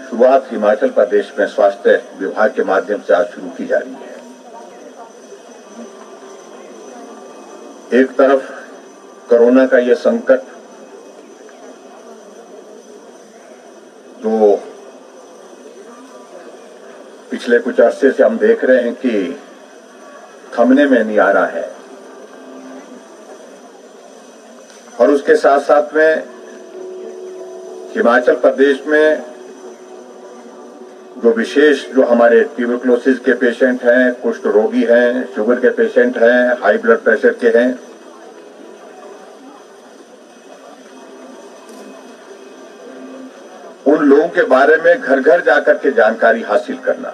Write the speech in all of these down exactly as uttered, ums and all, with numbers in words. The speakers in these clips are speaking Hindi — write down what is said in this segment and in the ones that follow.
शुरुआत हिमाचल प्रदेश में स्वास्थ्य विभाग के माध्यम से आज शुरू की जा रही है। एक तरफ कोरोना का ये संकट जो पिछले कुछ अरसे से हम देख रहे हैं कि थमने में नहीं आ रहा है, और उसके साथ साथ में हिमाचल प्रदेश में जो विशेष जो हमारे ट्यूबरक्लोसिस के पेशेंट हैं, कुष्ठ रोगी हैं, शुगर के पेशेंट हैं, हाई ब्लड प्रेशर के हैं, उन लोगों के बारे में घर घर जाकर के जानकारी हासिल करना,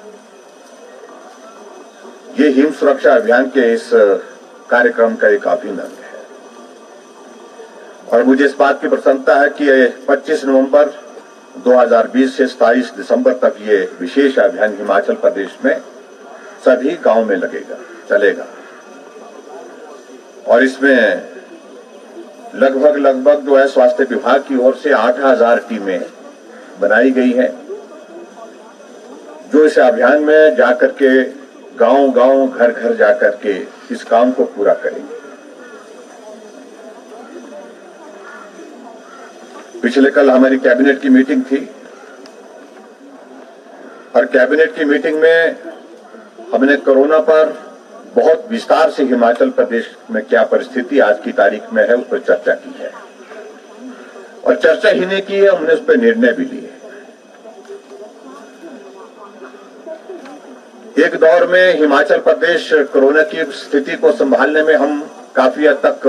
ये हिम सुरक्षा अभियान के इस कार्यक्रम का एक अभिन्न अंग है। और मुझे इस बात की प्रसन्नता है कि पच्चीस नवंबर दो हज़ार बीस से सत्ताईस दिसंबर तक ये विशेष अभियान हिमाचल प्रदेश में सभी गांव में लगेगा, चलेगा। और इसमें लगभग लगभग जो है स्वास्थ्य विभाग की ओर से आठ हजार टीमें बनाई गई हैं, जो इस अभियान में जाकर के गांव गांव घर घर जाकर के इस काम को पूरा करेंगे। पिछले कल हमारी कैबिनेट की मीटिंग थी, और कैबिनेट की मीटिंग में हमने कोरोना पर बहुत विस्तार से हिमाचल प्रदेश में क्या परिस्थिति आज की तारीख में है उस पर चर्चा की है, और चर्चा ही नहीं की है, हमने उस पर निर्णय भी लिए। एक दौर में हिमाचल प्रदेश कोरोना की स्थिति को संभालने में हम काफी हद तक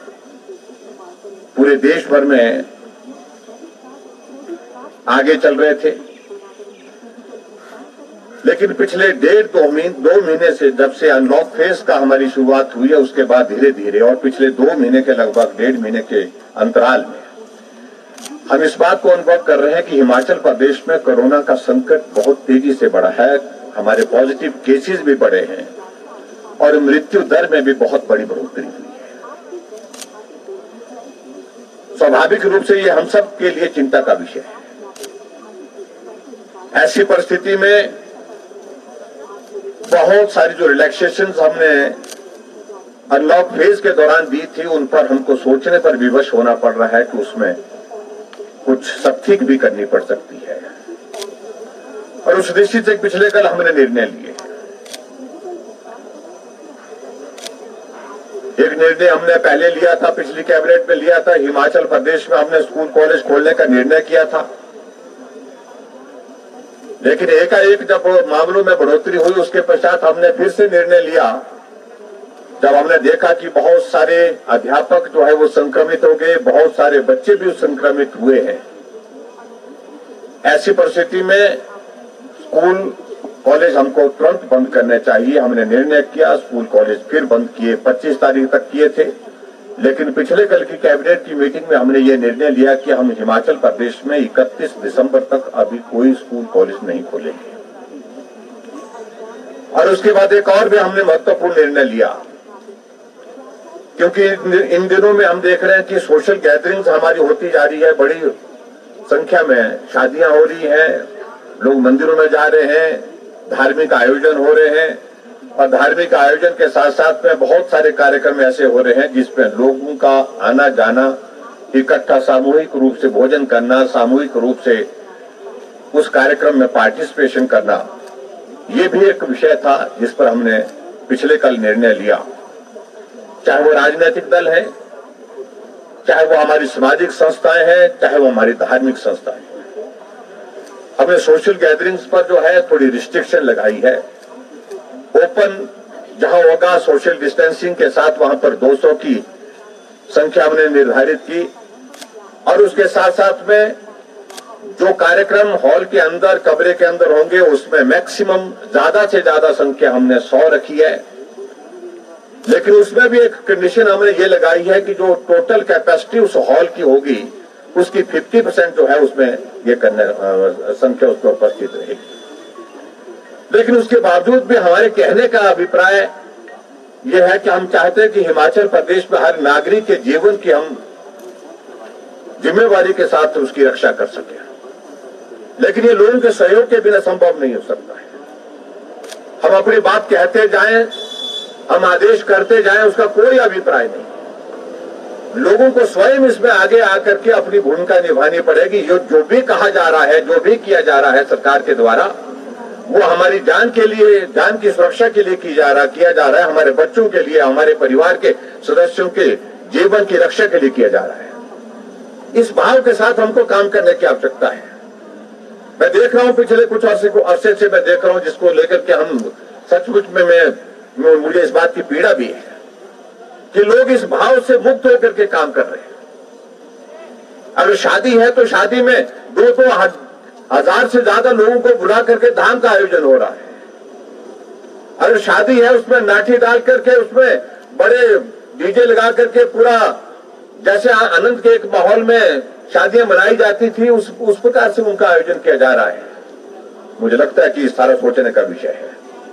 पूरे देश भर में आगे चल रहे थे, लेकिन पिछले डेढ़ दो महीने दो महीने से जब से अनलॉक फेज का हमारी शुरुआत हुई है, उसके बाद धीरे धीरे और पिछले दो महीने के लगभग डेढ़ महीने के अंतराल में हम इस बात को अनुभव कर रहे हैं कि हिमाचल प्रदेश में कोरोना का संकट बहुत तेजी से बढ़ा है। हमारे पॉजिटिव केसेस भी बढ़े हैं और मृत्यु दर में भी बहुत बड़ी बढ़ोतरी हुई है। स्वाभाविक रूप से ये हम सब के लिए चिंता का विषय है। ऐसी परिस्थिति में बहुत सारी जो रिलैक्सेशंस हमने अनलॉक फेज के दौरान दी थी, उन पर हमको सोचने पर विवश होना पड़ रहा है कि उसमें कुछ सख्ती भी करनी पड़ सकती है। और उस दृष्टि से पिछले कल हमने निर्णय लिए। एक निर्णय हमने पहले लिया था, पिछली कैबिनेट में लिया था, हिमाचल प्रदेश में हमने स्कूल कॉलेज खोलने का निर्णय किया था, लेकिन एकाएक जब मामलों में बढ़ोतरी हुई उसके पश्चात हमने फिर से निर्णय लिया, जब हमने देखा कि बहुत सारे अध्यापक जो है वो संक्रमित हो गए, बहुत सारे बच्चे भी संक्रमित हुए हैं। ऐसी परिस्थिति में स्कूल कॉलेज हमको तुरंत बंद करने चाहिए। हमने निर्णय किया, स्कूल कॉलेज फिर बंद किए, पच्चीस तारीख तक किए थे, लेकिन पिछले कल की कैबिनेट की मीटिंग में हमने ये निर्णय लिया कि हम हिमाचल प्रदेश में इकतीस दिसंबर तक अभी कोई स्कूल कॉलेज नहीं खोलेंगे। और उसके बाद एक और भी हमने महत्वपूर्ण निर्णय लिया, क्योंकि इन दिनों में हम देख रहे हैं कि सोशल गैदरिंग्स हमारी होती जा रही है, बड़ी संख्या में शादियां हो रही हैं, लोग मंदिरों में जा रहे हैं, धार्मिक आयोजन हो रहे हैं, और धार्मिक आयोजन के साथ साथ में बहुत सारे कार्यक्रम ऐसे हो रहे हैं जिसमें लोगों का आना जाना, इकट्ठा सामूहिक रूप से भोजन करना, सामूहिक रूप से उस कार्यक्रम में पार्टिसिपेशन करना, ये भी एक विषय था जिस पर हमने पिछले कल निर्णय लिया। चाहे वो राजनीतिक दल है, चाहे वो हमारी सामाजिक संस्थाएं हैं, चाहे वो हमारी धार्मिक संस्थाएं हैं, हमने सोशल गैदरिंग्स पर जो है थोड़ी रिस्ट्रिक्शन लगाई है। ओपन जहां होगा सोशल डिस्टेंसिंग के साथ वहां पर दो सौ की संख्या हमने निर्धारित की, और उसके साथ साथ में जो कार्यक्रम हॉल के अंदर कमरे के अंदर होंगे उसमें मैक्सिमम ज्यादा से ज्यादा संख्या हमने सौ रखी है। लेकिन उसमें भी एक कंडीशन हमने ये लगाई है कि जो टोटल कैपेसिटी उस हॉल की होगी उसकी पचास परसेंट जो है उसमें ये करने संख्या उसमें उपस्थित रहेगी। लेकिन उसके बावजूद भी हमारे कहने का अभिप्राय यह है कि हम चाहते हैं कि हिमाचल प्रदेश में हर नागरिक के जीवन की हम जिम्मेवारी के साथ उसकी रक्षा कर सके। लेकिन ये लोगों के सहयोग के बिना संभव नहीं हो सकता है। हम अपनी बात कहते जाएं, हम आदेश करते जाएं, उसका कोई अभिप्राय नहीं। लोगों को स्वयं इसमें आगे आकर के अपनी भूमिका निभानी पड़ेगी। जो जो भी कहा जा रहा है, जो भी किया जा रहा है सरकार के द्वारा, वो हमारी जान के लिए, जान की सुरक्षा के लिए की जा रहा किया जा रहा है, हमारे बच्चों के लिए, हमारे परिवार के सदस्यों के जीवन की रक्षा के लिए किया जा रहा है। इस भाव के साथ हमको काम करने की आवश्यकता है। मैं देख रहा हूं, पिछले कुछ अरसे को अरसे से मैं देख रहा हूं, जिसको लेकर के हम सचमुच में मैं मुझे इस बात की पीड़ा भी है कि लोग इस भाव से मुक्त होकर के काम कर रहे हैं। अगर शादी है तो शादी में दो दो हजार से ज्यादा लोगों को बुला करके धाम का आयोजन हो रहा है। अगर शादी है उसमें नाठी डाल करके, उसमें बड़े डीजे लगा करके पूरा जैसे आनंद के एक माहौल में शादियां मनाई जाती थी, उस उस प्रकार से उनका आयोजन किया जा रहा है। मुझे लगता है कि सारा सोचने का विषय है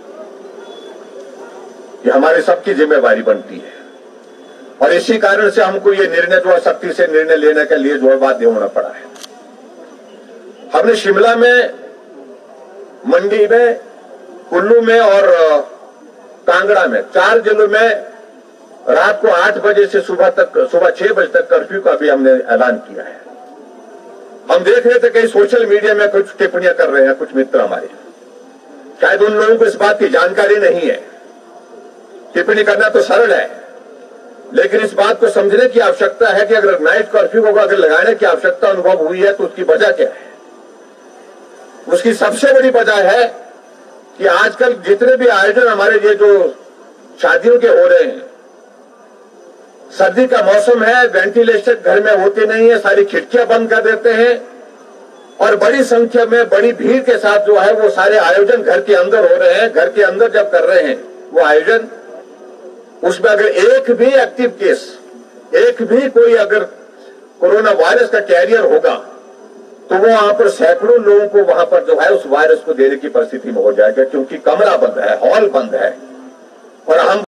कि हमारी सबकी जिम्मेवारी बनती है, और इसी कारण से हमको ये निर्णय जो सख्ती से निर्णय लेने के लिए जो है बाध्य होना पड़ा है। हमने शिमला में, मंडी में, कुल्लू में और कांगड़ा में, चार जिलों में रात को आठ बजे से सुबह तक, सुबह छह बजे तक कर्फ्यू का भी हमने ऐलान किया है। हम देख रहे थे कई सोशल मीडिया में कुछ टिप्पणियां कर रहे हैं कुछ मित्र हमारे, शायद उन लोगों को इस बात की जानकारी नहीं है। टिप्पणी करना तो सरल है, लेकिन इस बात को समझने की आवश्यकता है कि अगर नाइट कर्फ्यू को अगर लगाने की आवश्यकता अनुभव हुई है तो उसकी वजह क्या है। उसकी सबसे बड़ी वजह है कि आजकल जितने भी आयोजन हमारे ये जो शादियों के हो रहे हैं, सर्दी का मौसम है, वेंटिलेशन घर में होती नहीं है, सारी खिड़कियां बंद कर देते हैं और बड़ी संख्या में बड़ी भीड़ के साथ जो है वो सारे आयोजन घर के अंदर हो रहे हैं। घर के अंदर जब कर रहे हैं वो आयोजन, उसमें अगर एक भी एक्टिव केस, एक भी कोई अगर कोरोना वायरस का कैरियर होगा तो वो वहां पर सैकड़ों लोगों को वहां पर जो है उस वायरस को देने की परिस्थिति में हो जाएगा, क्योंकि कमरा बंद है, हॉल बंद है। और हम